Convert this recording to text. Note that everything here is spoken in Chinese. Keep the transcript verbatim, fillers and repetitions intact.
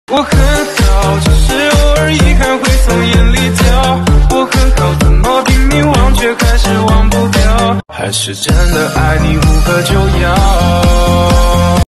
我很好，只是偶尔遗憾会从眼里掉。我很好，怎么拼命忘却还是忘不掉？还是真的爱你无可救药。